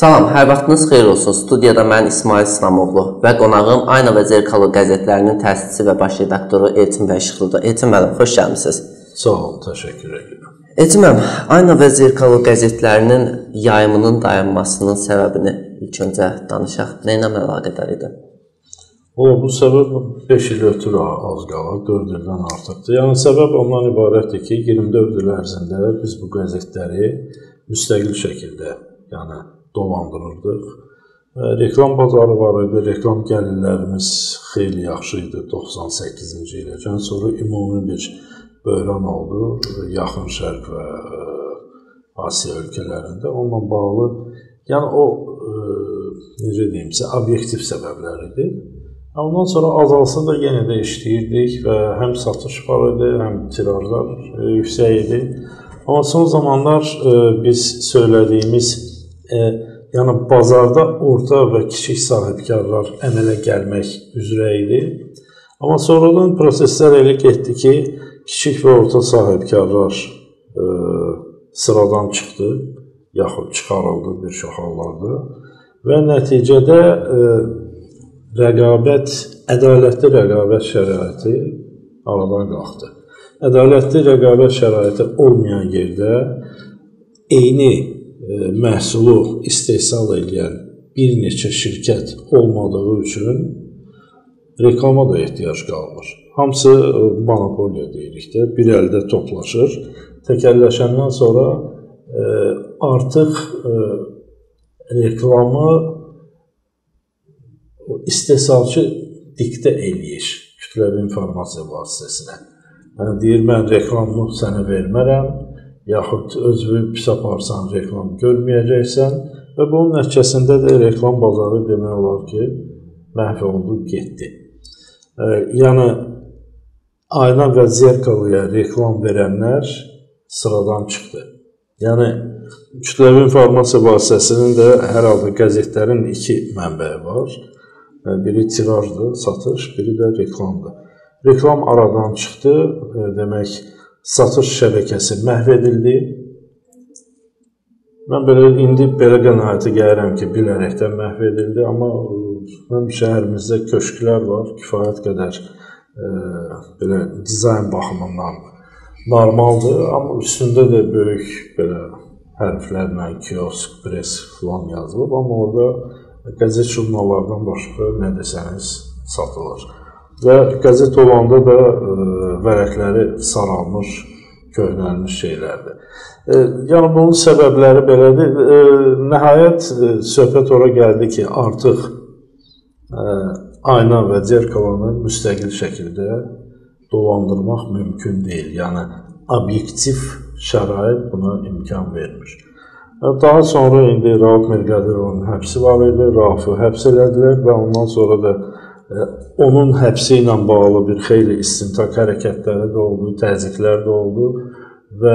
Salam, hər vaxtınız xeyir olsun. Studiyada mən İsmail İslamoğlu və qonağım Ayna və Zerkalo qəzetlərinin təsisçisi və baş redaktoru Elçin Bəşixlidir. Elçin müəllim, xoş gəlmisiniz. Sağ olun, təşəkkür edirəm. Elçin müəllim, Ayna və Zerkalo qəzetlərinin yayımının dayanmasının səbəbini ilk öncə danışaq. Nə ilə əlaqədar idi? Bu səbəb 5 il ötürü az qalır, 4 ildən artıqdır. Yəni səbəb ondan ibarətdir ki, 24 il ərzində biz bu qəzetləri müstəqil şəkildə dolandırırdıq. Reklam bazarı var idi, reklam gəlirlərimiz xeyli yaxşı idi 98-ci iləcən. Sonra ümumi bir böhran oldu Yaxın Şərq və Asiya ölkələrində. Onunla bağlı, necə deyimsə, obyektiv səbəblər idi. Ondan sonra azalsa da yenə də işləyirdik və həm satış var idi, həm tirajlar yüksək idi. Amma son zamanlar biz söylədiyimiz bazarda orta və kiçik sahibkarlar əmələ gəlmək üzrə idi. Amma sonradan proseslər elə getdi ki, kiçik və orta sahibkarlar sıradan çıxdı, yaxud çıxarıldı bir çox hallarda və nəticədə ədalətli rəqabət şəraiti aradan qalxdı. Ədalətli rəqabət şəraiti olmayan yerdə eyni məhsulu istehsal edən bir neçə şirkət olmadığı üçün reklama da ehtiyac qalmır. Hamısı monopoliya deyirik də, bir əldə toplaşır. Təkəlləşəndən sonra artıq reklamı istehsalçı diktə eləyir kütləvi informasiya vasitəsinə. Deyir, mən reklamı sənə vermərəm, yaxud özünü pis aparsan, reklam görməyəcəksən və bunun nəticəsində də reklam bazarı demək olar ki, məhv oldu, getdi. Yəni, Ayna və Zerkaloya reklam verənlər sıradan çıxdı. Yəni, kütləvi informasiya vasitəsinin də hər halda qəzetlərin iki mənbəyi var. Biri tirajdır, satış, biri də reklamdır. Reklam aradan çıxdı, demək, satış şəbəkəsi məhv edildi. Mən indi belə qənaətə gəlirəm ki, bilərəkdən məhv edildi, amma həm şəhərimizdə köşklər var, kifayət qədər dizayn baxımından normaldır, amma üstündə də böyük hərflərlə kiosk, pres filan yazılıb, amma orada qəzet jurnallardan başqa nə desəniz satılır. Və qəzet olanda da vərəqləri saralmış, köhnəlmiş şeylərdir. Yəni, bunun səbəbləri belədir. Nəhayət, söhbət ora gəldi ki, artıq Ayna və Zerkalonu müstəqil şəkildə dolandırmaq mümkün deyil. Yəni, obyektiv şərait buna imkan vermir. Daha sonra indi Rauf Mirqadirovun həbsi var idi, Raufu həbs elədilər və ondan sonra da onun həbsi ilə bağlı bir xeyli istintaq hərəkətləri də oldu, təzyiqlər də oldu və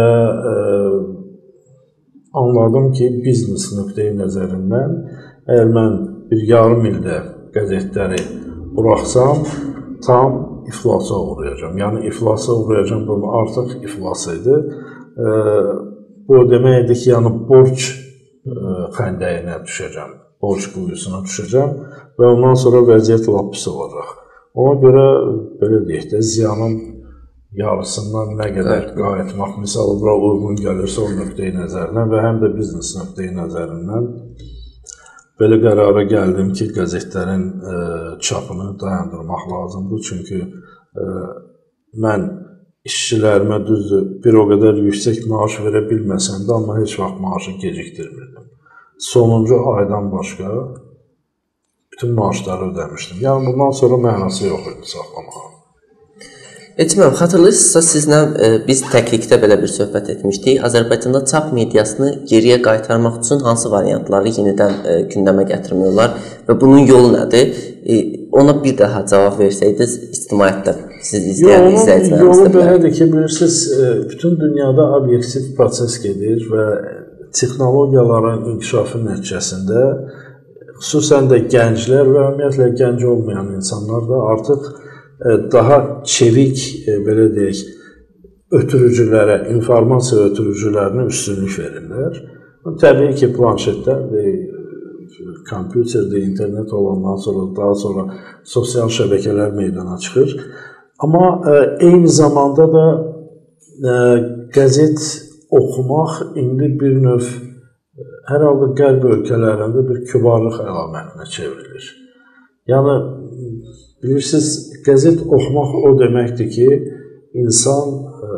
anladım ki, biznes nöqteyi nəzərindən əgər mən bir yarım ildə qəzetləri buraxsam, tam iflasa uğrayacam. Yəni, iflasa uğrayacam, bu artıq iflas idi. Bu deməkdir ki, borc xəndəyinə düşəcəm, borc quyusuna düşəcəm və ondan sonra vəziyyət lap pis olacaq. Ona görə, belə deyək də, ziyanın yarısından nə qədər qayıtmaq, misal, bura uyğun gəlirsə o nöqteyi nəzərindən və həm də biznes nöqteyi nəzərindən belə qərara gəldim ki, qəzetlərin çapını dayandırmaq lazımdır. Çünki mən işçilərimə düzdür, bir o qədər yüksək maaş verə bilməsəm də, amma heç vaxt maaşı gecikdirmirdim. Sonuncu aydan başqa bütün maaşları ödəmişdim. Yəni, bundan sonra mənası yox idi saxlamağa. Elçin müəllim, xatırlayırsınızsa, sizlə biz təklikdə belə bir söhbət etmişdik. Azərbaycanda çap mediasını geriyə qaytarmaq üçün hansı variantları yenidən gündəmə gətirmək olar və bunun yolu nədir? Ona bir daha cavab versəydiniz, ictimaiyyətdə siz izləyən izləyicilərimizdə. Yolu belədir ki, bilirsiniz, bütün dünyada obyektiv proses gedir və texnologiyaların inkişafı nəticəsində xüsusən də gənclər və ümumiyyətlə gənc olmayan insanlar da artıq daha çevik, belə deyək, ötürücülərə, informasiya ötürücülərinə üstünlük verirlər. Təbii ki, planşetlər kompüterdə, internet olandan sonra, daha sonra sosial şəbəkələr meydana çıxır. Amma eyni zamanda da qəzet oxumaq indi bir növ hər halda qərb ölkələrində bir kübarlıq əlamətinə çevrilir. Yəni, bilirsiniz, qəzet oxumaq o deməkdir ki, insan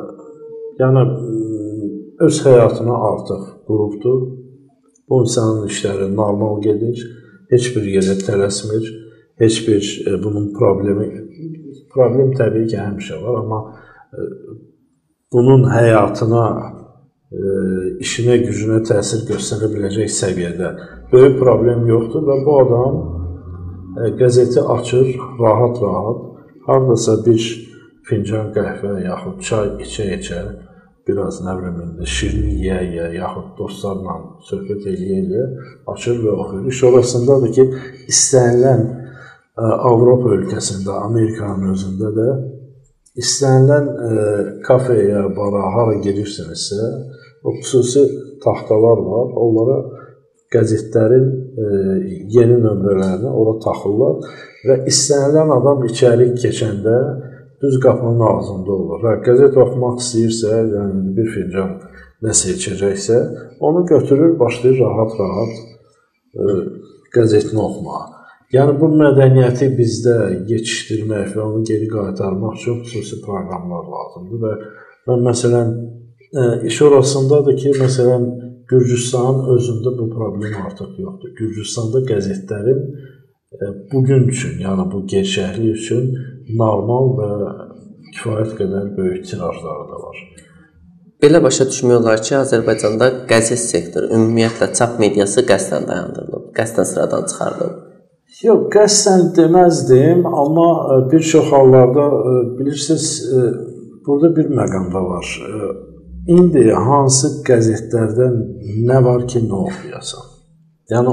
öz həyatını artıq qurubdur. Bu insanın işləri normal gedir, heç bir yerə tələsmir, heç bir bunun problem təbii ki, həmişə var, amma bunun həyatına, işinə, gücünə təsir göstərə biləcək səviyyədə böyük problem yoxdur və bu adam qəzeti açır rahat-rahat, haradasa bir fincan qəhvə yaxud çay içə-içə, biraz nə bilim indi şirin yeyə-yeyə, yaxud dostlarla söhbət eləyə-eləyə açır və oxuyur. İş orasındadır ki, istənilən Avropa ölkəsində, Amerikanın özündə də istənilən kafeyə, bara, hara girirsinizsə, o xüsusi taxtalar var, onlara qəzetlərin yeni nömrələrini ora taxırlar və istənilən adam içəri keçəndə düz qapının ağzında olur. Qəzet oxumaq istəyirsə, yəni bir fincan nəsə içəcəksə, onu götürür, başlayır rahat-rahat qəzetini oxumağa. Yəni, bu mədəniyyəti bizdə yetişdirmək və onu geri qaytarmaq üçün xüsusi proqramlar lazımdır və mən, məsələn, iş orasındadır ki, məsələn, Gürcüstanın özündə bu problem artıq yoxdur. Gürcüstanda qəzetlərin bugün üçün, yəni bu gerçəklik üçün normal və kifayət qədər böyük tirajları da var. Belə başa düşmək olar ki, Azərbaycanda qəzet sektoru, ümumiyyətlə çap mediası qəsdən dayandırılıb, qəsdən sıradan çıxarılıb. Yox, qəsdən deməzdim, amma bir çox hallarda bilirsiniz, burada bir məqam da var. İndi hansı qəzetlərdən nə var ki, nə oxuyasan? Yəni,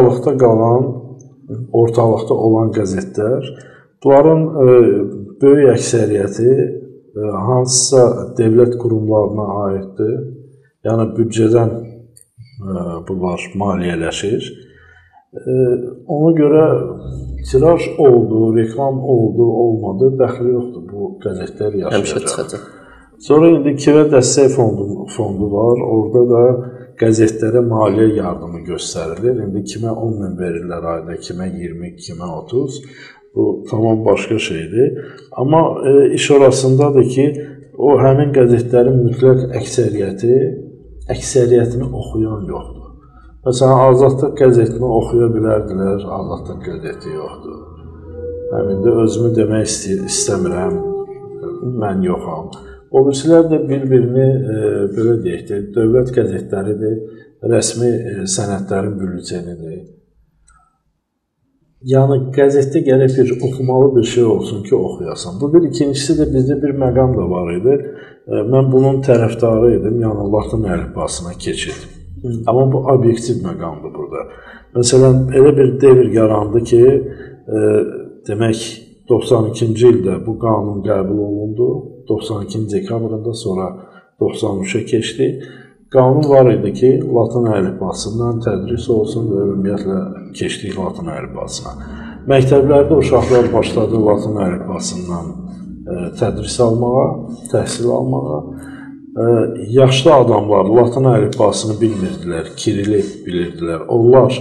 ortalıqda olan qəzetlər, bunların böyük əksəriyyəti hansısa dövlət qurumlarına aiddir. Yəni, büdcədən bunlar maliyyələşir. Ona görə tiraj oldu, reklam oldu, olmadı, dəxli yoxdur bu qəzetlər yaşayacaq. Sonra indi Kivə Dəstək fondu var, orada da qəzetlərə maliyyə yardımı göstərilir. İndi kimə 10.000 verirlər ayda, kimə 20, kimə 30, bu tamam başqa şeydir. Amma iş orasındadır ki, o həmin qəzetlərin mütləq əksəriyyətini oxuyan yoxdur. Məsələn, Azadlıq qəzetini oxuya bilərdilər, Azadlıq qəzeti yoxdur. Həmin də özümü demək istəmirəm, mən yoxam. O birisilər də bir-birini, belə deyək də, dövlət qəzetləridir, rəsmi sənədlərin bülletenidir. Yəni, qəzetdə gərək bir oxumalı bir şey olsun ki, oxuyasan. Bu bir, ikincisi də bizdə bir məqam da var idi. Mən bunun tərəfdarı idim, yəni Latın əlifbasına keçirdim. Amma bu obyektiv məqamdır burada. Məsələn, elə bir devr yarandı ki, demək, 92-ci ildə bu qanun qəbul olundu. 92 dekabrında, sonra 93-ə keçdi. Qanun var idi ki, Latın əlifbasından tədris olsun və ümumiyyətlə keçdik Latın əlifbasına. Məktəblərdə uşaqlar başladı Latın əlifbasından tədris almağa, təhsil almağa. Yaşlı adamlar Latın əlifbasını bilmirdilər, Kirili bilirdilər. Onlar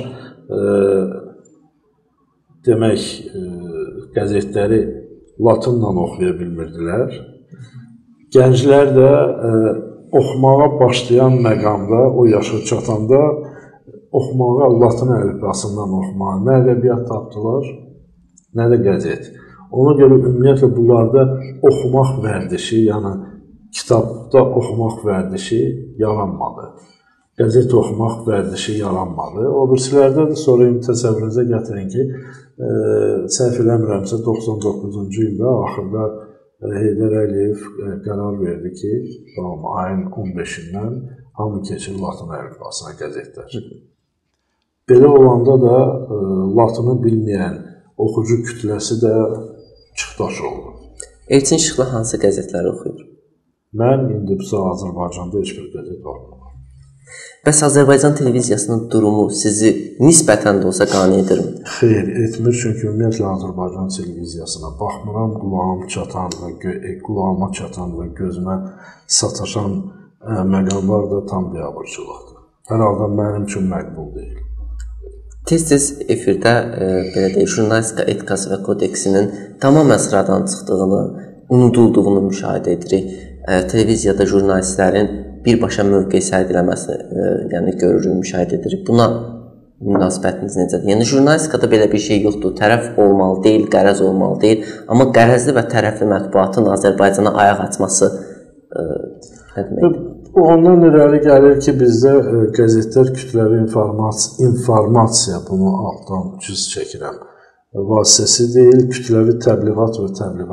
demək, qəzetləri Latınla oxuya bilmirdilər. Gənclər də oxumağa başlayan məqamda, o yaşa çatanda oxumağa Latın əlifbasından oxumağa nə ədəbiyyat tapdılar, nə də qəzet. Ona görə ümumiyyətlə bunlarda oxumaq vərdişi, yəni kitabda oxumaq vərdişi yaranmadı. Qəzet oxumaq vərdişi yaranmadı. O birisilərdə də sonra təsəvvürünüzə gətirin ki, səhv eləmirəmsə 99-cu ildə axırda Heydər Əliyev qərar verdi ki, ayın 15-dən hamı keçir Latın əlifbasına qəzetlər. Belə olanda da Latını bilməyən oxucu kütləsi də çıxdaş oldu. Elçin Şıxlı hansı qəzetləri oxuyur? Mən indi bu Azərbaycanda heç bir qəzet oxumam. Bəs Azərbaycan televiziyasının durumu sizi nisbətən də olsa qane edirmi? Xeyr, etmir, çünki ümumiyyətlə Azərbaycan televiziyasına baxmıram, qulağıma çatan və gözümə sataşan məqamlar da tam biabırçılıqdır. Hər halda mənim üçün məqbul deyil. Tez-tez efirdə belə deyək, jurnalistika etikası və kodeksinin tamamilə sıradan çıxdığını, unudulduğunu müşahidə edirik. Televiziyada jurnalistlərin birbaşa mövqe sərgiləməsini yəni görürük, müşahidə edirik. Buna münasibətiniz necədir? Yəni jurnalistikada belə bir şey yoxdur. Tərəf olmalı deyil, qərəz olmalı deyil. Amma qərəzli və tərəfli mətbuatın Azərbaycana ayaq açması nə deməkdir? Ondan irəli gəlir ki, bizdə qəzetlər kütləvi informasiya, bunu altdan cüz çəkirəm, vasitəsi deyil, kütləvi təbliğat və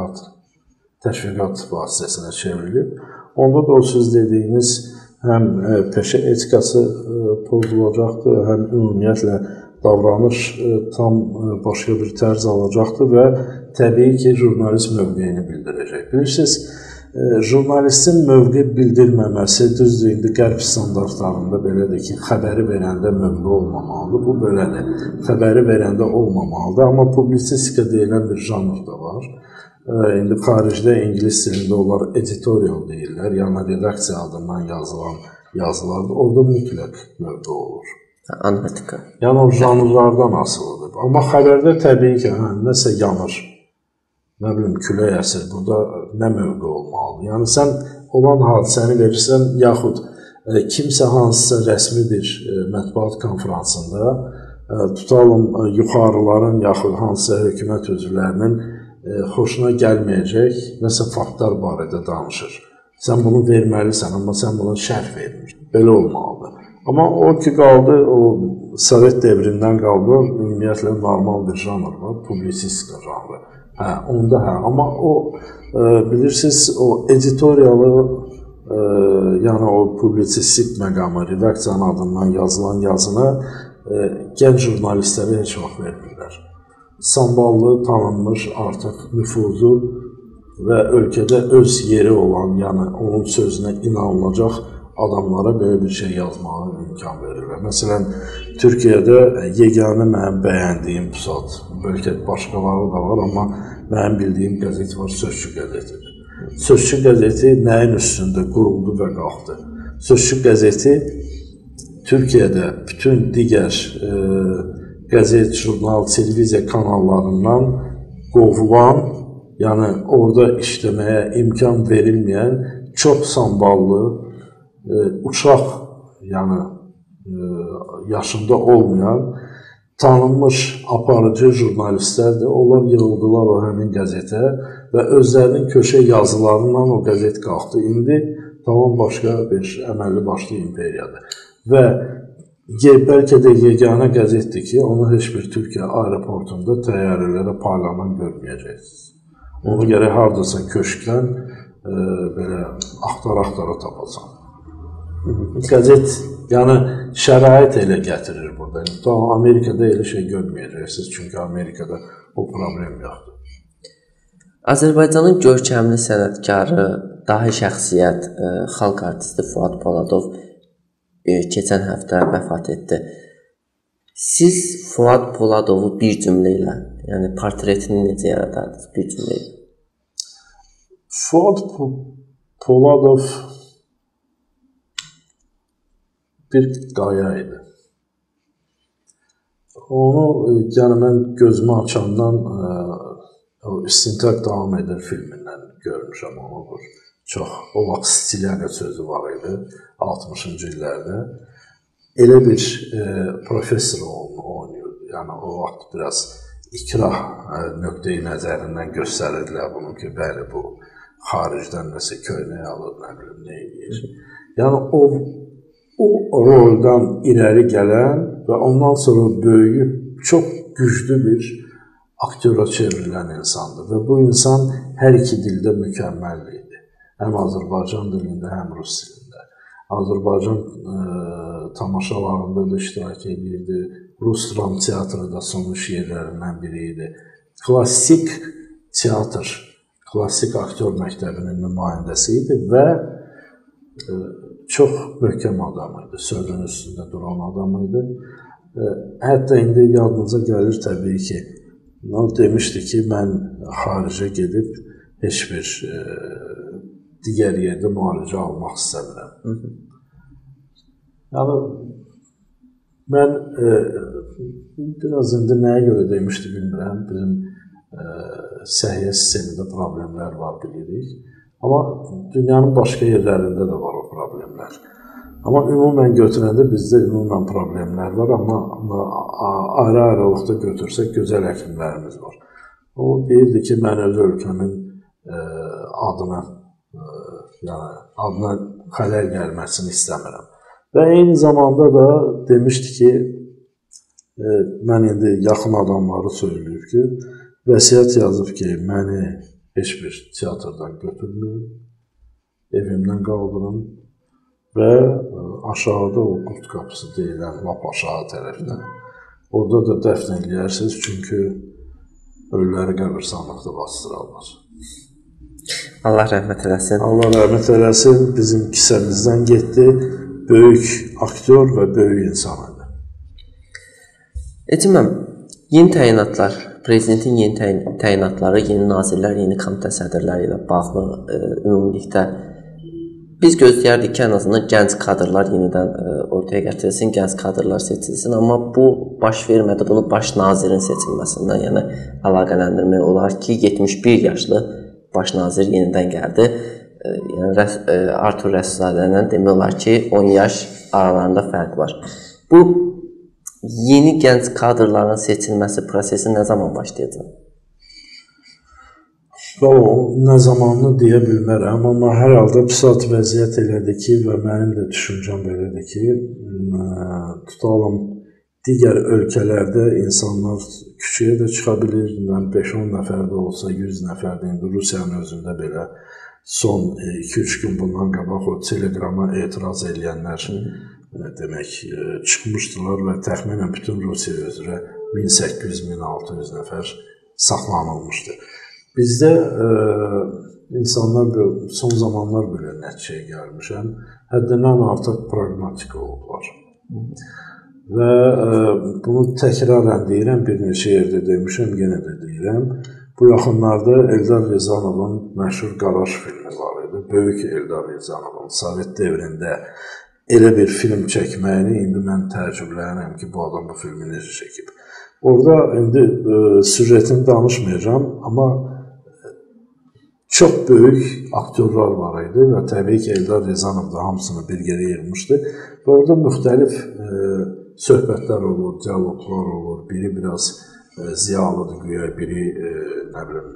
təşviqat vasitəsinə çevrilib. Onda da o siz dediyiniz həm peşə etikası pozulacaqdır, həm ümumiyyətlə davranış tam başqa bir tərz alacaqdır və təbii ki, jurnalist mövqeyini bildirəcək. Bilirsiniz, jurnalistin mövqe bildirməməsi düzdür, indi qərb standartlarında belədir ki, xəbəri verəndə mövqe olmamalıdır, bu belədir, xəbəri verəndə olmamalıdır, amma publisistika deyilən bir janr da var. İndi xaricdə ingilis dilində onlar editorial deyirlər, yəni redaksiya adından yazılan yazılardır, orada mütləq mövqe olur. Analitika. Yəni o janrlardan asılıdır. Amma xəbərdə təbii ki, nəsə yanır, nə bilim, külək əsir, burada nə mövqe olmalıdır? Yəni sən olan hadisəni verirsən, yaxud kimsə hansısa rəsmi bir mətbuat konferansında tutalım yuxarıların yaxud hansısa hökumət üzvlərinin xoşuna gəlməyəcək nəsə faktlar barədə danışır. Sən bunu verməlisən, amma sən buna şərh vermirsən. Belə olmalıdır. Amma o ki qaldı, o Sovet devrindən qaldı, ümumiyyətlə normal bir janr var, publisistika janrı. Onda amma o, bilirsiniz, o editorialı, yəni o publisistik məqamı, redaksiyanın adından yazılan yazını gənc jurnalistlərə heç vaxt vermirlər. Samballı, tanınmış, artıq nüfuzu və ölkədə öz yeri olan, yəni onun sözünə inanılacaq adamlara belə bir şey yazmağa imkan verirlər. Məsələn, Türkiyədə yeganə mənim bəyəndiyim saat, bəlkə başqaları da var, amma mənim bildiyim qəzet var, Sözçü qəzetidir. Sözçü qəzeti nəyin üstündə quruldu və qalxdı? Sözçü qəzeti Türkiyədə bütün digər qəzet, jurnal, televiziya kanallarından qovulan, yəni orada işləməyə imkan verilməyən, çox samballı, uşaq, yəni yaşında olmayan, tanınmış aparıcı jurnalistlərdir. Onlar yığıldılar o həmin qəzetə və özlərinin köşə yazılarından o qəzet qalxdı. İndi tamam başqa bir əməlli başlı imperiyadır. Və bəlkə də yeganə qəzetdir ki, onu heç bir Türkiyə aeroportunda təyyarələrə paylanan görməyəcəksiniz. Onu gərək hardasa köşkdən belə axtara tapasan. Qəzet, yəni şərait elə gətirir burada. Amerikada elə şey görməyəcəksiniz, çünki Amerikada o problem yoxdur. Azərbaycanın görkəmli sənətkarı, dahi şəxsiyyət, xalq artisti Fuad Poladov keçən həftə vəfat etdi. Siz Fuad Poladovu bir cümlə ilə, yəni portretini necə yaradardınız bir cümlə ilə? Fuad Poladov bir qaya idi. Onu, yəni mən gözümü açandan İstintaq davam edir filmindən görmüşəm onu. Çox, o vaxt Stilyaga sözü var idi, 60-cı illərdə. Elə bir professor oynuyordu. Yəni o vaxt biraz ikrah nöqteyi nəzərindən göstərirdilər bunu ki, bəli bu xaricdən nəsə köynək alır, nə bilim, nə edir. Yəni o roldan irəli gələn və ondan sonra böyüyüb çox güclü bir aktyora çevrilən insandır və bu insan hər iki dildə mükəmməl idi. Həm Azərbaycan dilində, həm Rus dilində. Azərbaycan tamaşalarında da iştirak edirdi. Rus dram teatrı da sonuç yerlərindən biri idi. Klassik teatr, klassik aktyor məktəbinin nümayəndəsi idi və çox möhkəm adam idi, sözün üstündə duran adam idi. Hətta indi yadınıza gəlir təbii ki, o demişdi ki, mən xaricə gedib heç bir digər yerdə müalicə almaq istəmirəm. Yəni, mən biraz indi nəyə görə demişdi bilmirəm, bizim səhiyyə sistemində problemlər var bilirik. Amma dünyanın başqa yerlərində də var o problemlər. Amma ümumən götürəndə bizdə ümumən problemlər var, amma ayrı-ayrılıqda götürsək gözəl həkimlərimiz var. O deyirdi ki, mən öz ölkəmin adına xələl gəlməsini istəmirəm. Və eyni zamanda da demişdi ki, mən indi yaxın adamları söyləyib ki, vəsiyyət yazıb ki, məni heç bir teatrdan götürmür, evimdən qaldırın və aşağıda o qurt qapısı deyilən lap aşağı tərəfdən. Orada da dəfn eləyərsiniz, çünki ölüləri qəbirstanlıqda bastırarlar. Allah rəhmət eləsin. Allah rəhmət eləsin, bizim kisəmizdən getdi, böyük aktyor və böyük insan idi. Eciməm, yeni təyinatlar, prezidentin yeni təyinatları, yeni nazirlər, yeni komitə sədrləri ilə bağlı ümumilikdə biz gözləyərdik ki, ən azından gənc kadrlar yenidən ortaya gətirilsin, gənc kadrlar seçilsin, amma bu baş vermədi. Bunu baş nazirin seçilməsindən yəni əlaqələndirmək olar ki, 71 yaşlı baş nazir yenidən gəldi. Yəni Artur Rəsulzadə ilə demək olar ki, 10 yaş aralarında fərq var. Bu yeni gənc kadrların seçilməsi prosesi nə zaman başlayacaq? Nə zamanını deyə bilmərəm, amma hər halda psat vəziyyət elədir ki, və mənim də düşüncəm belədir ki, tutalım, digər ölkələrdə insanlar küçəyə də çıxa bilir, 5-10 nəfər də olsa, 100 nəfər də, indi Rusiyanın özündə belə son 2-3 gün bundan qabaq o teleqrama etiraz eləyənlər demək çıxmışdılar və təxminən bütün Rusiya üzrə 1800-1600 nəfər saxlanılmışdı. Bizdə insanlar son zamanlar belə nəticəyə gəlmişəm, həddindən artıq praqmatik oldular. Və bunu təkrarən deyirəm, bir neçə yerdə demişəm, yenə də deyirəm. Bu yaxınlarda Eldar Rizanovun məşhur Qaraj filmi var idi. Böyük Eldar Rizanovun Sovet devrində elə bir film çəkməyini indi mən təəccüblənirəm ki, bu adam bu filmi necə çəkib. Orada indi süjetini danışmayacağım, amma çox böyük aktyorlar var idi və təbii ki, Eldar Rizanov da hamısını bir yerə yığmışdı. Və orada müxtəlif söhbətlər olur, diyaloglar olur. Biri biraz ziyalıdır güya, biri nə bilim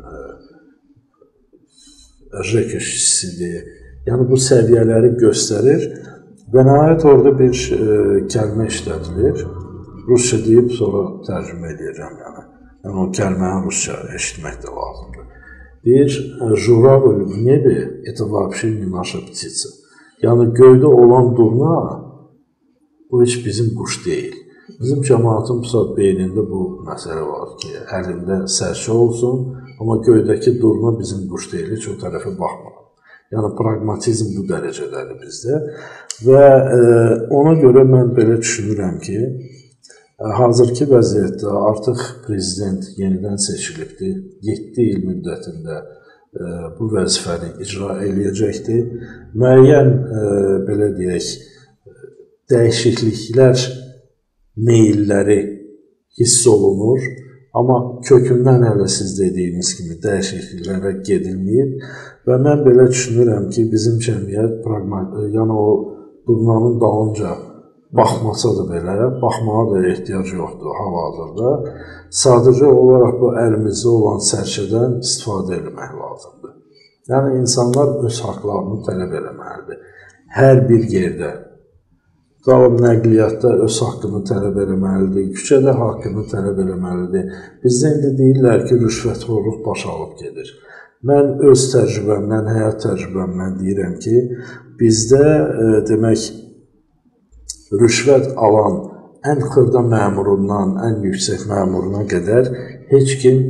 rejek işçisidir. Yəni bu səviyyələri göstərir və nəhayət orada bir kəlmə işlədilir. Rusça deyib sonra tərcümə edəcəm yəni. Yəni o kəlməni rusça eşitmək də lazımdır. Deyir, juravel в небе это вообще не наша птица. Yəni göydə olan durna bu heç bizim quş deyil. Bizim cəmaatın beynində bu məsələ var ki, əlində sərçə olsun, amma göydəki durna bizim quş deyil, heç o tərəfə baxmır. Yəni praqmatizm bu dərəcədədir bizdə və ona görə mən belə düşünürəm ki, hazırki vəziyyətdə artıq prezident yenidən seçilibdir, 7 il müddətində bu vəzifəni icra eləyəcəkdir. Müəyyən, belə deyək, dəyişikliklər meyilləri hiss olunur, amma kökündən hələ siz dediyiniz kimi dəyişikliklərə gedilməyib və mən belə düşünürəm ki, bizim cəmiyyət yəni o durnanın dalınca baxmasa da belə, baxmağa da ehtiyac yoxdur hal-hazırda. Sadəcə olaraq bu əlimizdə olan sərçədən istifadə etmək lazımdır. Yəni insanlar öz haqlarını tələb eləməlidir. Hər bir yerdə. Tutalım, nəqliyyatda öz haqqını tələb eləməlidir, küçədə haqqını tələb eləməlidir. Bizdə indi deyirlər ki, rüşvətxorluq baş alıb gedir. Mən öz təcrübəmdən, həyat təcrübəmdən deyirəm ki, bizdə demək, rüşvət alan ən xırda məmurundan, ən yüksək məmuruna qədər heç kim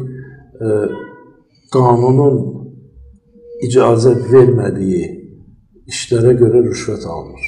qanunun icazət vermədiyi işlərə görə rüşvət almır.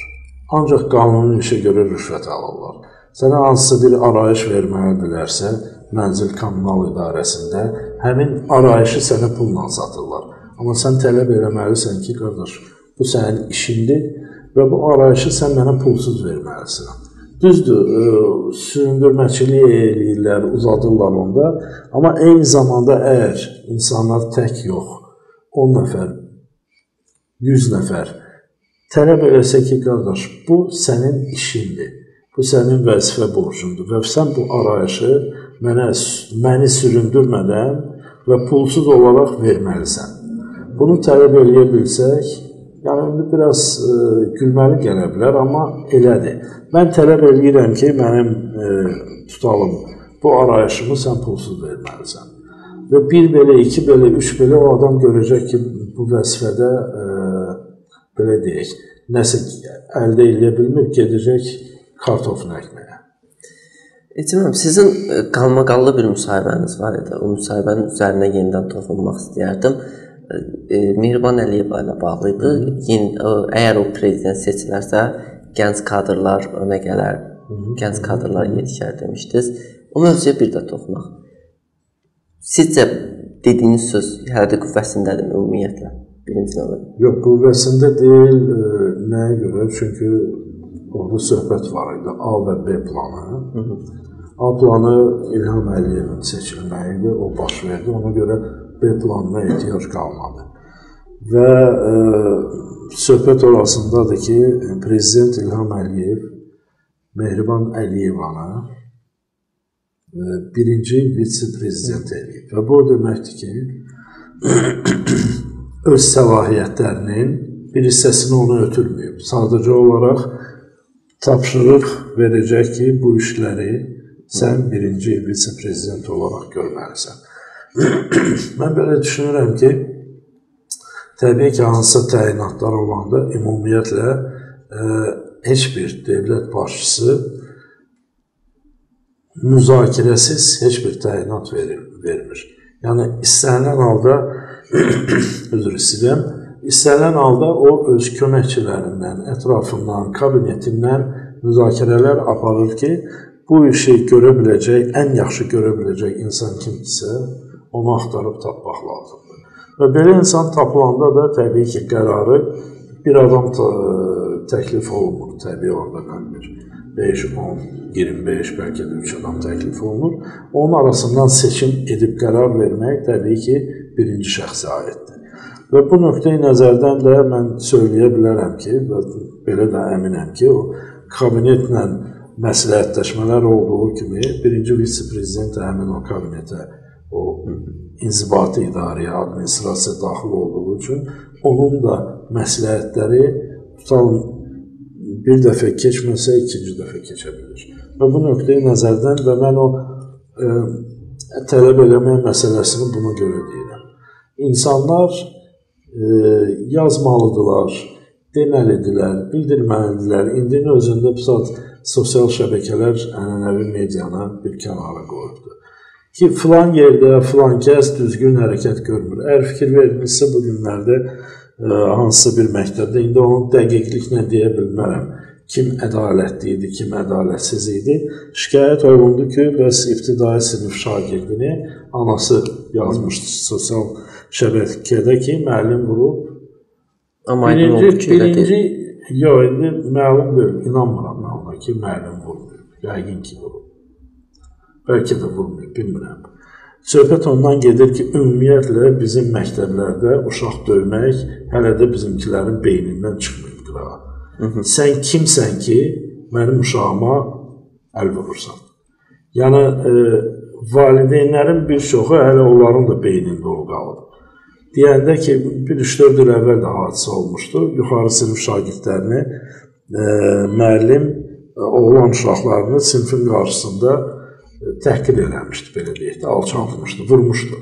ancaq qanuni işə görə rüşvət alırlar. Sənə hansısa bir arayış verməlidirlərsə, mənzil kommunal idarəsində həmin arayışı sənə pulla satırlar. Amma sən tələb eləməlisən ki, qardaş, bu sənin işindir və bu arayışı sən mənə pulsuz verməlisən. Düzdür, süründürməçilik eləyirlər, uzadırlar onda, amma eyni zamanda əgər insanlar tək yox, 10 nəfər, 100 nəfər tələb eləsə ki, qardaş, bu sənin işindir, bu sənin vəzifə borcundur və sən bu arayışı məni süründürmədən və pulsuz olaraq verməlisən. Bunu tələb eləyə bilsək, yəni indi biraz gülməli gələ bilər, amma elədir. Mən tələb eləyirəm ki, mənim tutalım, bu arayışımı sən pulsuz verməlisən. Və 1 belə, 2 belə, 3 belə o adam görəcək ki, bu vəzifədə belə deyək, nəsə əldə eləyə bilmir, gedəcək kartofun əkməyə. Etiməm, sizin qalmaqallı bir müsahibəniz var idi. O müsahibənin üzərinə yenidən toxunmaq istəyərdim. Mehriban Əliyeva ilə bağlı idi. Əgər o prezident seçilərsə, gənc kadrlar önə gələr, gənc kadrlar yetişər demişdiniz. O mövzuya bir də toxunaq. Sizcə dediyiniz söz hələ də qüvvəsindədir ümumiyyətlə? Birinci növbədə. Yox, qüvvəsində deyil. Nəyə görə? Çünki orada söhbət var idi. A və B planı. A planı İlham Əliyevin seçilməyi idi. O baş verdi. Ona görə B planına ehtiyac qalmadı. Və söhbət orasındadır ki, Prezident İlham Əliyev Mehriban Əliyevanı birinci vitse-prezident eləyib. Və bu deməkdir ki, öz səlahiyyətlərinin bir hissəsini ona ötürməyib. Sadəcə olaraq tapşırıq verəcək ki, bu işləri sən birinci vitse-prezident olaraq görməlisən. Mən belə düşünürəm ki, təbii ki, hansısa təyinatlar olanda ümumiyyətlə heç bir dövlət başçısı müzakirəsiz heç bir təyinat vermir. Yəni, istənilən halda, üzr istəyirəm, istənilən halda o öz köməkçilərindən, ətrafından, kabinetindən müzakirələr aparır ki, bu işi görə biləcək, ən yaxşı görə biləcək insan kimdirsə, onu axtarıb tapmaq lazımdır. Və belə insan tapılanda da təbii ki, qərarı bir adam təklif olunur, təbii orada qalmır. 5, 10, 25, bəlkə də 3 adam təklif olunur. Onun arasından seçim edib qərar vermək təbii ki, birinci şəxsə aiddir. Və bu nöqteyi nəzərdən də mən söyləyə bilərəm ki, və belə də əminəm ki, o kabinetlə məsləhətləşmələr olduğu kimi, birinci vitse-prezident həmin o kabinetə, o inzibati idarəyə, administrasiya daxil olduğu üçün, onun da məsləhətləri tutalım, bir dəfə keçməsə, ikinci dəfə keçə bilir. Və bu nöqteyi nəzərdən və mən o tələb eləmək məsələsini buna görə deyirəm. İnsanlar yazmalıdırlar, deməlidirlər, bildirməlidirlər. İndinin özündə sosial şəbəkələr ənənəvi medianı bir kənara qoyubdur. Ki, filan yerdə, filan kəs düzgün hərəkət görmür. Əgər fikir verilmişsə, bu günlərdə hansısa bir məktəbdə, indi onu dəqiqliklə deyə bilmərəm. Kim ədalətli idi, kim ədalətsiz idi. Şikayət olundu ki, bəs ibtidai sinif şagirdini anası yazmışdı sosial şəbəkədə ki, müəllim vurub. Amma birinci, yox, indi məlum deyil, inanmıram mən ona ki, müəllim vurmuyor. Yəqin ki, vurub. Bəlkə də vurmuyor, bilmirəm. Söhbət ondan gedir ki, ümumiyyətlə bizim məktəblərdə uşaq döymək hələ də bizimkilərin beynindən çıxmayıbdır. Sən kimsən ki, mənim uşağıma əl vurursan? Yəni, valideynlərin bir çoxu hələ onların da beynində o qalıb. Deyəndə ki, 1-3-4 il əvvəl də hadisə olmuşdu. Yuxarı sinif şagirdlərini, müəllim oğlan uşaqlarını sinifin qarşısında təhqir eləmişdi, belə deyək də, alçaltmışdı, vurmuşdu.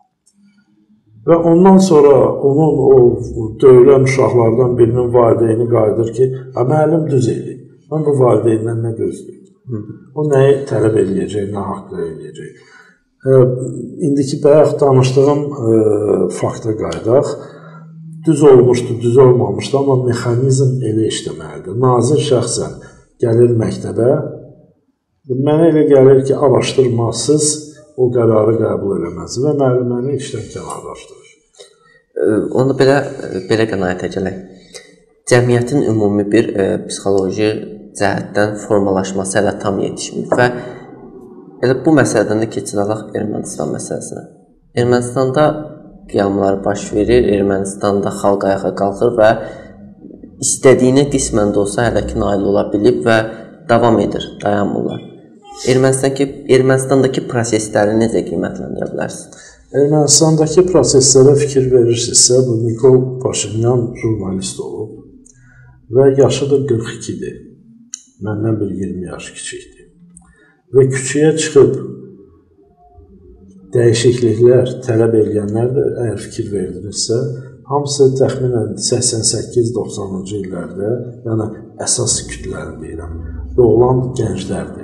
Və ondan sonra onun o döyülən uşaqlardan birinin valideyni qayıdır ki, müəllim düz eləyir. Mən bu valideyndən nə gözləyirdim? O nəyi tələb eləyəcək, nə haqlı eləyəcək? İndiki bayaq danışdığım fakta qayıdaq. düz olmuşdu, düz olmamışdı, amma mexanizm elə işləməlidir. Nazir şəxsən gəlir məktəbə, mənə elə gəlir ki, araşdırmasız o qərarı qəbul eləməz və müəlliməni işdən kənarlaşdırır. Onu belə qənaətə gələk. Cəmiyyətin ümumi bir psixoloji cəhətdən formalaşması hələ tam yetişmir və elə bu məsələdən də keçirək Ermənistan məsələsinə. Ermənistanda qiyamlar baş verir, Ermənistanda xalq ayağa qalxır və istədiyinə qismən də olsa hələ ki nail ola bilib və davam edir, dayanmırlar. Ermənistandakı prosesləri necə qiymətləndirə bilərsiniz? Ermənistandakı proseslərə fikir verirsinizsə, bu Nikol Paşinyan jurnalist olub və yaşı da 42-dir. Məndən bir 20 yaş kiçikdir. Və küçüyə çıxıb dəyişikliklər tələb edənlər də əgər fikir verdinizsə, hamısı təxminən 88-90-cı illərdə, yəni əsas kütlərini deyirəm, doğulan gənclərdir.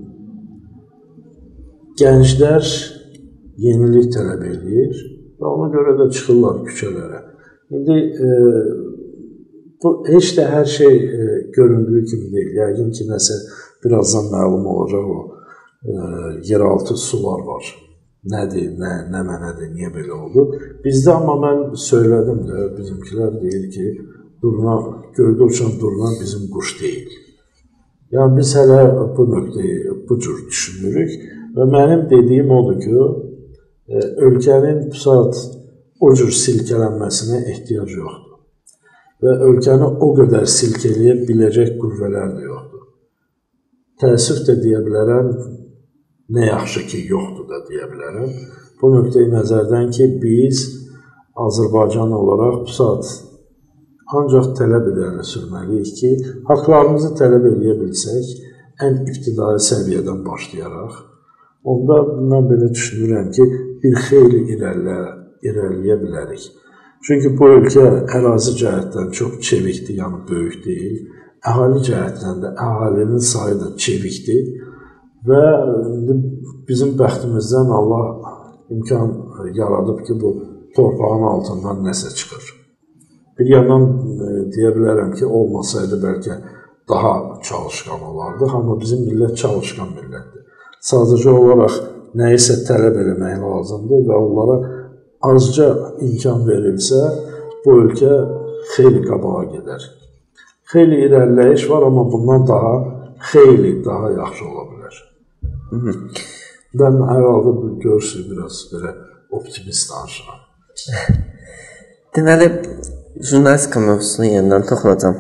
Gənclər yenilik tələb edir və ona görə də çıxırlar küçələrə. İndi bu heç də hər şey göründüyü kimi deyil. Yəqin ki, nəsə birazdan məlum olacaq o yeraltı sular var. Nədir, nə mənədir, niyə belə oldu? Bizdə amma mən söylədim də, bizimkilər deyir ki, göydə uçan durna bizim quş deyil. Yəni biz hələ bu nöqtəyi bu cür düşünürük və mənim dediyim odur ki, ölkənin bu saat o cür silkələnməsinə ehtiyac yoxdur. Və ölkəni o qədər silkələyə biləcək qüvvələr də yoxdur. Təəssüf də deyə bilərəm, nə yaxşı ki, yoxdur da deyə bilərəm. Bu nöqteyi nəzərdən ki, biz Azərbaycan olaraq bu saat ancaq tələb irəli sürməliyik ki, haqlarımızı tələb edə bilsək, ən ibtidai səviyyədən başlayaraq, onda mən belə düşünürəm ki, bir xeyli irəliyə bilərik. Çünki bu ölkə ərazi cəhətdən çox çevikdir, yəni böyük deyil. Əhali cəhətdən də əhalinin sayı da çevikdir və bizim bəxtimizdən Allah imkan yaradıb ki, bu torpağın altından nəsə çıxır. Bir yandan deyə bilərəm ki, olmasaydı bəlkə daha çalışqan olardı, amma bizim millət çalışqan millətdir. Sadəcə olaraq nəyisə tələb eləmək lazımdır və onlara azca imkan verilsə, bu ölkə xeyli qabağa gedər. Xeyli irəliləyiş var, amma bundan xeyli daha yaxşı ola bilər. Mən hər halda görürsünüz, biraz belə optimist danışıram. Deməli, jurnalistika mövzusuna yenidən toxunacam.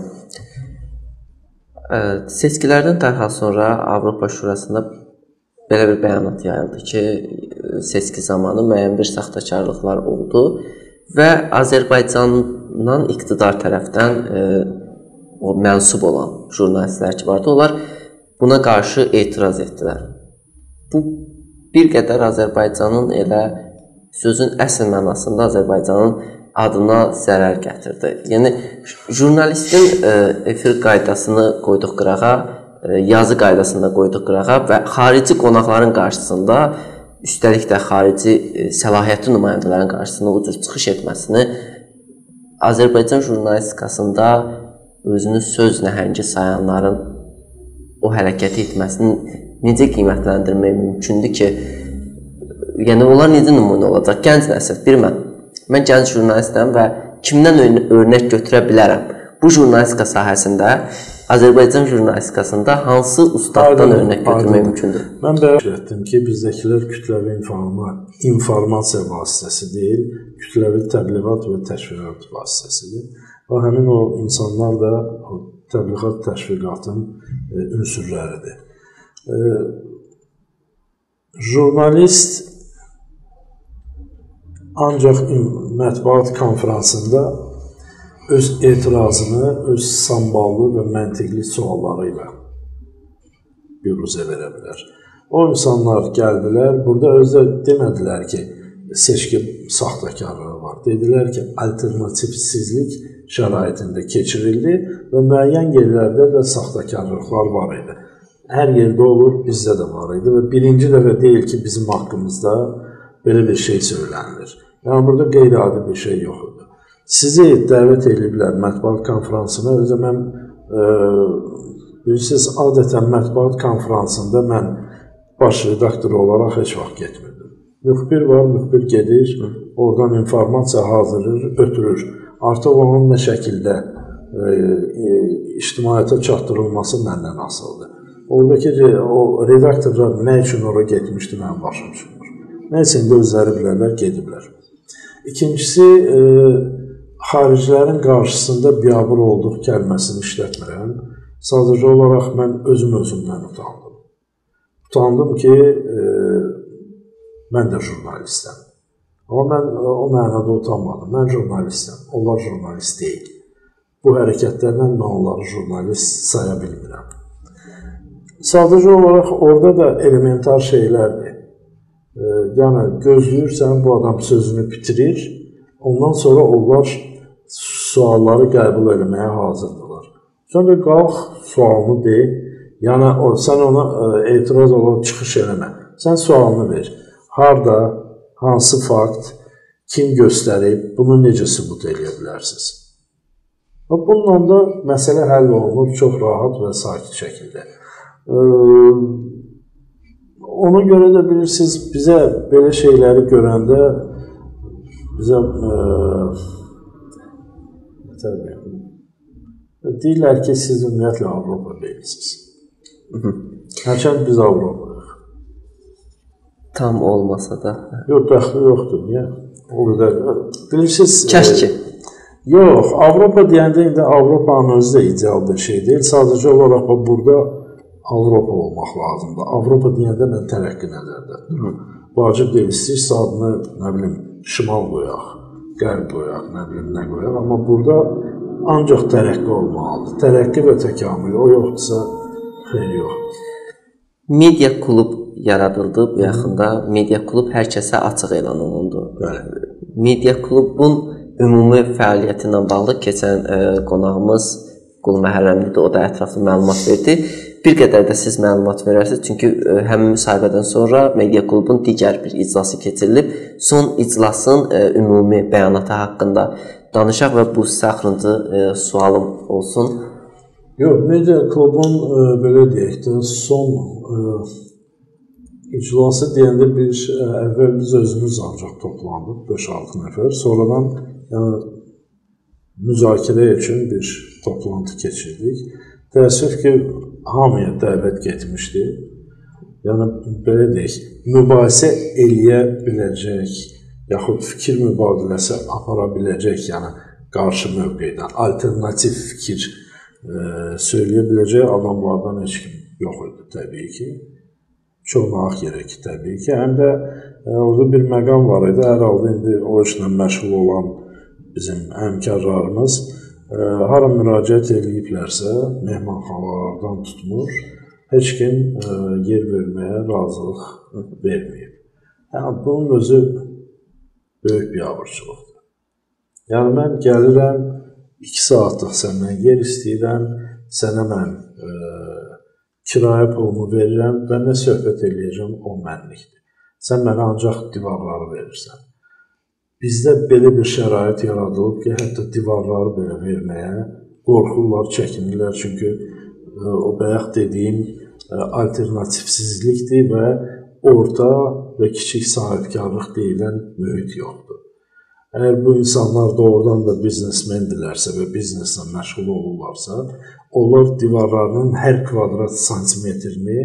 Seçkilərdən dərhal sonra Avropa Şurasında belə bir bəyanat yayıldı ki, seçki zamanı müəyyən bir saxtakarlıqlar oldu və Azərbaycandan iqtidar tərəfdən o mənsub olan jurnalistlər ki vardı, onlar buna qarşı etiraz etdilər. Bu bir qədər Azərbaycanın elə sözün əsl mənasında Azərbaycanın adına zərər gətirdi. Yəni, jurnalistin efir qaydasını qoyduq qırağa, yazı qaydasında qoyduq qırağa və xarici qonaqların qarşısında, üstəlik də xarici səlahiyyətli nümayəndələrin qarşısında o cür çıxış etməsini Azərbaycan jurnalistikasında özünü söz nəhəngi sayanların o hərəkəti etməsini necə qiymətləndirmək mümkündür ki, yəni onlar necə nümunə olacaq? Gənc nəsil, bir mən gənc jurnalistəm və kimdən örnək götürə bilərəm? Bu jurnalistika sahəsində, Azərbaycan jurnalistikasında hansı ustaddan örnək götürmək mümkündür? Mən belə etdim ki, bizdəkilər kütləvi informasiya vasitəsi deyil, kütləvi təbliğat və təşviqat vasitəsidir. Və həmin o insanlar da o təbliğat təşviqatın ünsürləridir. Jurnalist ancaq mətbuat konferansında öz etirazını, öz samballı və məntiqli sualları ilə büruzə verə bilər. O insanlar gəldilər, burada özdə demədilər ki, seçki saxtakarlığı var. Dedilər ki, alternativsizlik şəraitində keçirildi və müəyyən yerlərdə də saxtakarlıqlar var idi. Hər yerdə olur, bizdə də var idi və birinci dəfə deyil ki, bizim haqqımızda belə bir şey söylənilir. Yəni, burada qeyri-adi bir şey yox idi. Sizi dəvət ediblər mətbuat konfransına. Özə mən bilirsiniz, adətən mətbuat konfransında mən baş redaktor olaraq heç vaxt getmirdim. Müxbir var, müxbir gedir, oradan informasiya hazırlayır, ötürür. Artıq onun nə şəkildə ictimaiyyətə çatdırılması məndən asılıdır. Oradakı o redaktorlar nə üçün ora getmişdi, mənim başım çıxmır. Nə üçün də özləri bilərlər, gediblər. İkincisi, xaricilərin qarşısında biabır olduq kəlməsini işlətmirəm. Sadəcə olaraq mən özümdən utandım. Utandım ki, mən də jurnalistəm. Amma mən o mənada utanmadım. Mən jurnalistəm, onlar jurnalist deyil. Bu hərəkətlərlə mən onları jurnalist saya bilmirəm. Sadəcə olaraq orada da elementar şeylərdir. Yəni, gözləyirsən, bu adam sözünü bitirir, ondan sonra onlar sualları qəbul etməyə hazırdırlar. Sonra qalx, sualını de, yəni sən ona etiraz olaraq çıxış eləmə. Sən sualını ver. Harada, hansı fakt, kim göstərib, bunu necə sübut edə bilərsiniz? Bununla da məsələ həll olunur çox rahat və sakit şəkildə. Ona görə də bilirsiniz, bizə belə şeyləri görəndə bizə deyirlər ki, siz ümumiyyətlə Avropa deyilsiniz. Hərçənd biz Avropayıq. Tam olmasa da. Yox, dəxli yoxdur. Niyə? O qədər. Bilirsiniz... Kəşki. Yox, Avropa deyəndə indi Avropanın özü də ideal bir şey deyil. Sadəcə olaraq burada Avropa olmaq lazımdır. Avropa deyəndə mən tərəqqi nəzərdə. Vacib deyil, istəyirsə adını, nə bilim, şimal qoyaq, qərb qoyaq, nə bilim, nə qoyaq. Amma burada ancaq tərəqqi olmalıdır. Tərəqqi və təkamül. O yoxdursa, xeyri yoxdur. Media klub yaradıldı bu yaxında. Media klub hər kəsə açıq elan olundu. Media klubun ümumi fəaliyyəti ilə bağlı keçən qonağımız Qul Məhərrəmlidir, o da ətraflı məlumat verdi. Bir qədər də siz məlumat verərsiniz, çünki həmin müsahibədən sonra Media klubun digər bir iclası keçirilib. Son iclasın ümumi bəyanatı haqqında danışaq və bu sizə axırıncı sualım olsun. Yox, Media klubun belə deyək də, son iclası deyəndə əvvəl biz özümüz ancaq toplandıq, 5-6 nəfər. Sonradan müzakirə üçün bir toplantı keçirdik. Təəssüf ki, hamıya dəvət getmişdi. Yəni, belə deyək, mübahisə eləyə biləcək, yaxud fikir mübadiləsi apara biləcək, yəni qarşı mövqeydən, alternativ fikir söyləyə biləcək adamlardan heç kim yox idi, təbii ki. Çox nahaq yerə ki, təbii ki. Həm də orada bir məqam var idi, hər halda indi o işlə məşğul olan bizim həmkarlarımız hara müraciət ediblərsə, mehmanxanalardan tutmur, heç kim yer verməyə razılıq verməyib. Yəni, bunun özü böyük bir abırçılıqdır. Yəni, mən gəlirəm, 2 saatlıq səndən yer istəyirəm, sənə mən kirayə pulumu verirəm və nə söhbət eləyəcəm, o mənlikdir. Sən mənə ancaq divarları verirsən. Bizdə belə bir şərait yaradılıb ki, hətta divarları belə verməyə qorxurlar, çəkinirlər. Çünki o bayaq dediyim alternativsizlikdir və orta və kiçik sahibkarlıq deyilən mühit yoxdur. Əgər bu insanlar doğrudan da biznesmendirlərsə və bizneslə məşğul olurlarsa, onlar divarlarının hər kvadrat santimetrini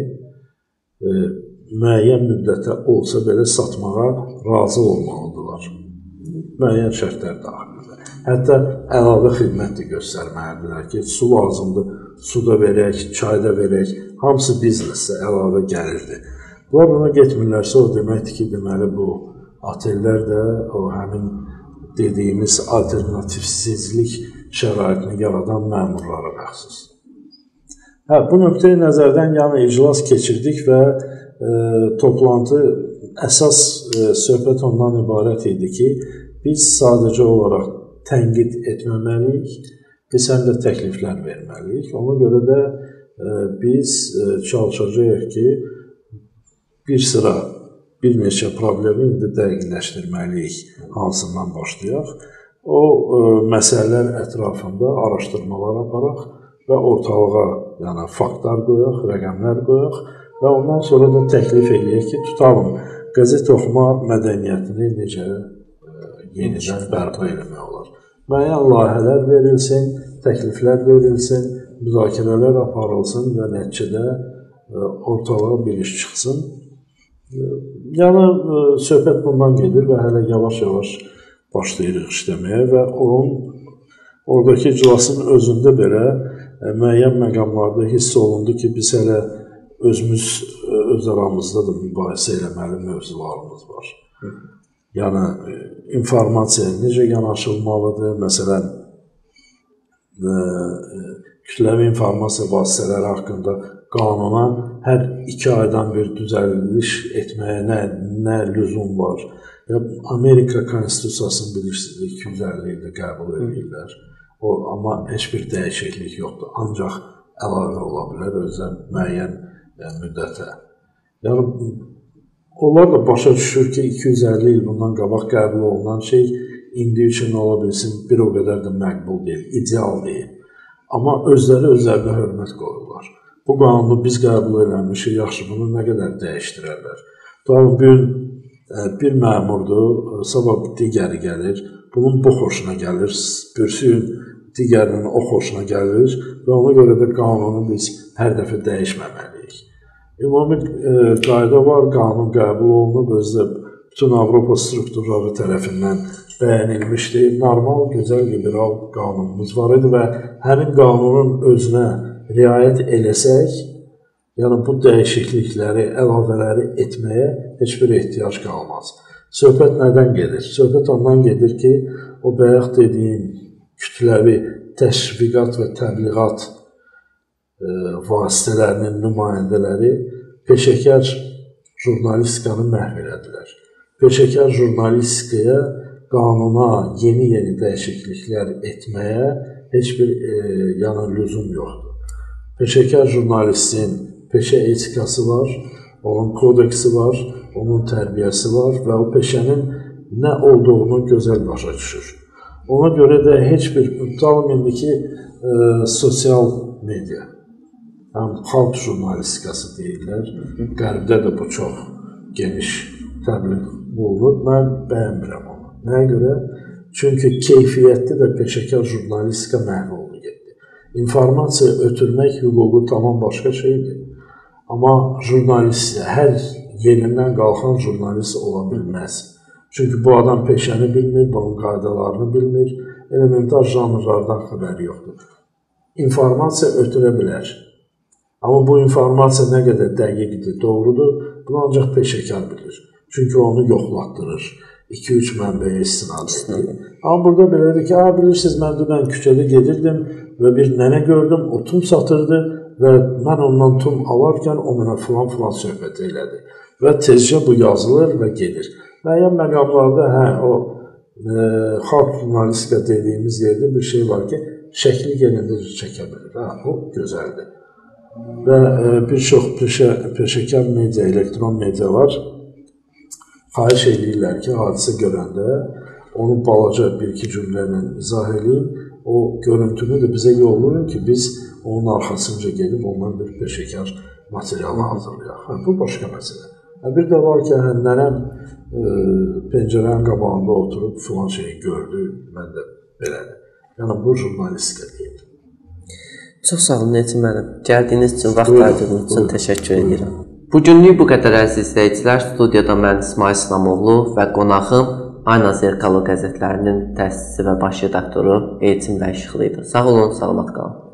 müəyyən müddətə olsa belə satmağa razı olmalıdırlar. Müəyyən şərtlər daxilində. Hətta əlavə xidmət də göstərməlidirlər ki, su lazımdır, su da verək, çay da verək, hamısı biznesdə əlavə gəlirdi. Bunlar buna getmirlərsə, o deməkdir ki, deməli bu otellər də o həmin dediyimiz alternativsizlik şəraitini yaradan məmurlara məxsus. Bu nöqteyi nəzərdən yəni iclas keçirdik və toplantı əsas söhbət ondan ibarət idi ki, biz sadəcə olaraq tənqid etməməliyik, biz həm də təkliflər verməliyik. Ona görə də biz çalışacağıq ki, bir neçə problemi indi dəqiqləşdirməliyik, hansından başlayaq. o məsələlər ətrafında araşdırmalar aparaq və ortalığa, yəni faktlar qoyaq, rəqəmlər qoyaq və ondan sonra da təklif eləyək ki, tutalım, qəzet oxuma mədəniyyətini necə yenidən bərpa eləmək olar. Müəyyən layihələr verilsin, təkliflər verilsin, müzakirələr aparılsın və nəticədə ortalığa bir iş çıxsın. Yəni, söhbət bundan gedir və hələ yavaş-yavaş başlayırıq işləməyə və oradakı iclasın özündə belə müəyyən məqamlarda hiss olundu ki, biz hələ öz aramızda da mübahisə eləməli mövzularımız var. Yəni, informasiya necə yanaşılmalıdır? Məsələn, kütləvi informasiya vasitələri haqqında qanuna hər 2 aydan bir düzəliş etməyə nə lüzum var? Amerika konstitusiyasını bilirsiniz, 250 ildə qəbul edirlər. Amma heç bir dəyişiklik yoxdur. Ancaq əlavə ola bilər özə müəyyən müddətə. Yəni, onlar da başa düşür ki, 250 il bundan qabaq qəbul olunan şey indi üçün ola bilsin bir o qədər də məqbul deyil, ideal deyil. Amma özlərinə hörmət qoyurlar. Bu qanunu biz qəbul eləmişik, yaxşı, bunu nə qədər dəyişdirərlər. Bir məmurdur, sabah digəri gəlir, bunun bu xoşuna gəlir, bürsüyün digərinin o xoşuna gəlir və ona görə də qanunu biz hər dəfə dəyişməməliyik. Ümumi qayda var, qanun qəbul olunub, özdə bütün Avropa strukturları tərəfindən bəyənilmişdir. Normal, gözəl, liberal qanunumuz var idi və həmin qanunun özünə riayət eləsək, yəni bu dəyişiklikləri, əlavələri etməyə heç bir ehtiyac qalmaz. Söhbət nədən gedir? Söhbət ondan gedir ki, o bayaq dediyim kütləvi təşviqat və təbliğat vasitələrinin nümayəndələri peşəkar jurnalistikanı məhv elədilər. Peşəkar jurnalistikaya, qanuna yeni dəyişikliklər etməyə heç bir lüzum yoxdur. Peşəkar jurnalistin peşə etikası var, onun kodeksi var, onun tərbiyəsi var və o peşənin nə olduğunu gözəl başa düşür. Ona görə də heç bir, tutalım indiki sosial media, xalq jurnalistikası deyirlər, qərbdə də bu çox geniş təbliğ olunur, mən bəyənmirəm onu. Nəyə görə? Çünki keyfiyyətli və peşəkar jurnalistika məhv oldu getdi. İnformasiya ötürmək hüququ tamam başqa şeydir. Amma jurnalist, hər yerindən qalxan jurnalist ola bilməz. Çünki bu adam peşəni bilmir, bunun qaydalarını bilmir, elementar janrlardan xəbəri yoxdur. İnformasiya ötürə bilər. Amma bu informasiya nə qədər dəqiqdir, doğrudur, bunu ancaq peşəkar bilir. Çünki onu yoxlatdırır, 2-3 mənbəyə istinad edir. Amma burada belədir ki, bilirsiniz, mən dünən küçədə gedirdim və bir nənə gördüm, o tum satırdı və mən ondan tum alarkən o mənə filan söhbət elədi. Və tezcə bu yazılır və gedir. Müəyyən məqamlarda, xalq jurnalistika dediyimiz yerdə bir şey var ki, şəkli yenidir, çəkə bilir. O gözəldir. Və bir çox peşəkar media, elektron media var. Xahiş edirlər ki, hadisə görəndə onu balaca bir-iki cümlə ilə izah edin. O görüntünü də bizə yollayın ki, biz onun arxasınca gedib ondan bir peşəkar materialı hazırlayaq. Bu başqa məsələ. Bir də var ki, nənəm pəncərənin qabağında oturub filan şeyi gördü, mən də belədir. Yəni, bu jurnalistika deyil. Çox sağ olun, Elçin müəllim. Gəldiyiniz üçün, vaxt ayırdığınız üçün təşəkkür edirəm. Bugünlük bu qədər əziz izləyicilər. Studiyada mən İsmail İslamoğlu və qonağım Ayna Zerkalo qəzetlərinin təsisçisi və baş redaktoru Elçin bəy Işıqlı idi. Sağ olun, salamat qalın.